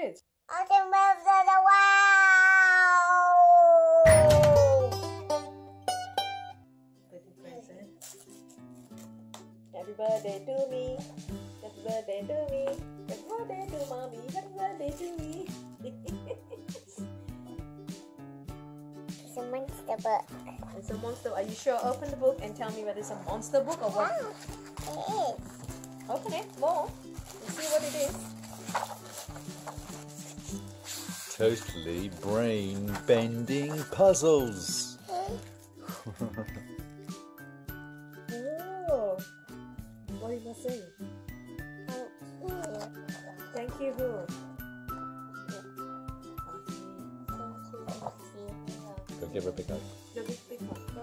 good. I can move to the wow. Happy birthday to me. Happy birthday to me. Happy birthday to mommy. Happy birthday to me. It's a monster book. It's a monster. Are you sure? Open the book and tell me whether it's a monster book or what. Oh, it is. Open it more. Let's see what it is. Totally brain-bending puzzles. Oh, what did I say? Thank you, who? Go give her a big hug. The big one. Go.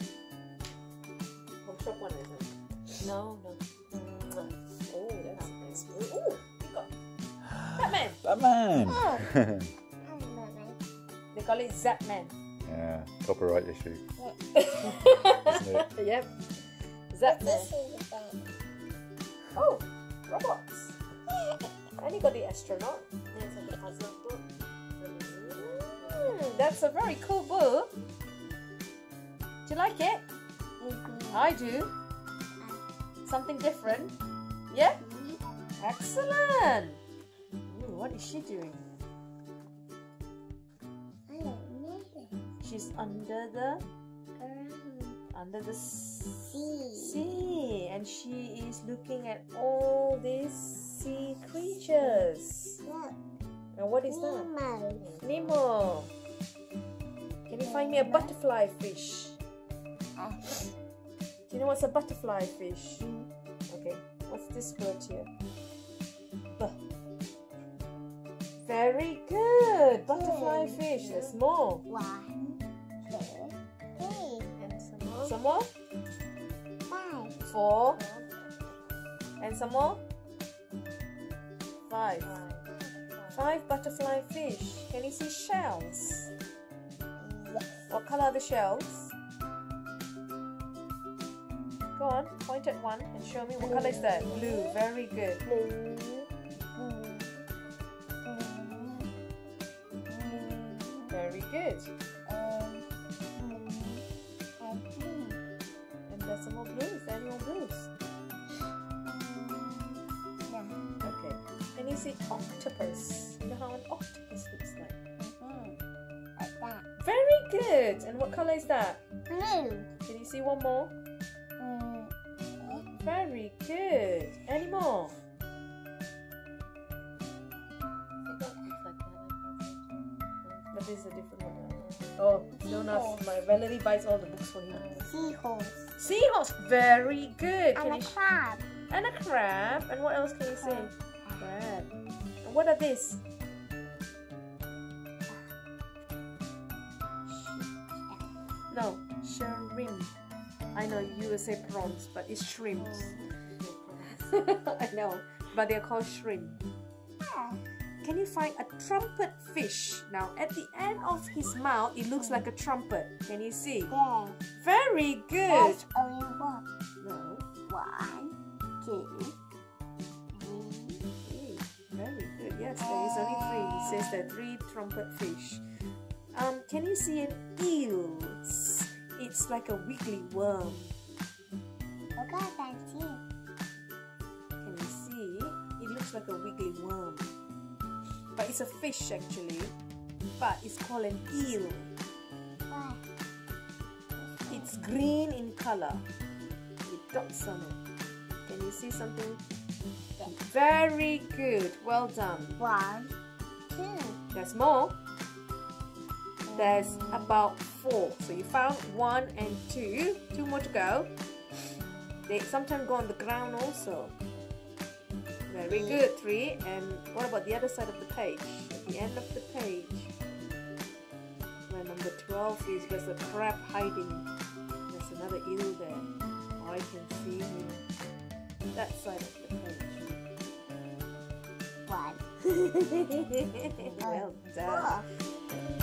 From shop one, isn't it? No. Oh, that's nice. Oh, you got Batman. Batman! They call it Zapman. Yeah, copyright issue. Isn't it? Yep. Zapman. Oh, robots. And you got the astronaut. There's a puzzle book. That's a very cool book. Do you like it? I do. Something different? Yeah? Excellent. Ooh, what is she doing? I don't know. She's under the sea, and she is looking at all these sea creatures. Look, And what is that? Nemo. Nemo. Can you find me a butterfly fish? Do you know what's a butterfly fish? Okay, what's this word here? Buh. Very good. Butterfly fish. There's more. 1, 2, 3. And some more. 5. 4. And some more. 5. 5 butterfly fish. Can you see shells? Yes. What color are the shells? Go on, point at one and show me what color is that. Blue. Very good. Very good. And there's some more blues. There are more blues. Okay. Can you see octopus? You know how an octopus looks like? Like that. Very good. And what color is that? Blue. Can you see one more? Very good. Any more? But this is a different one. Oh, no, my Valerie buys all the books for him. Seahorse. Seahorse. Very good. And a crab. And a crab. And what else can you see? Crab. And what are these? No, shrimp. I know you will say prawns, but it's shrimps. I know, but they're called shrimp. Can you find a trumpet fish? Now, at the end of his mouth, it looks like a trumpet. Can you see? Yeah. Very good. There's only one. No. 1, 2, 3. Very good. Yes, there is only 3. It says there are 3 trumpet fish. Can you see an eel? It's like a wiggly worm. Look at that too. Can you see? It looks like a wiggly worm. But it's a fish actually. But it's called an eel. Why? It's green in color with dots on it. Can you see something? Very good. Well done. 1, 2. There's more. There's about 4. So you found 1 and 2. 2 more to go. They sometimes go on the ground also. Very good. 3. And what about the other side of the page? At the end of the page, where number 12 is, there's a crab hiding. There's another eel there. Oh, I can see him. That side of the page. 1. Well done. 4.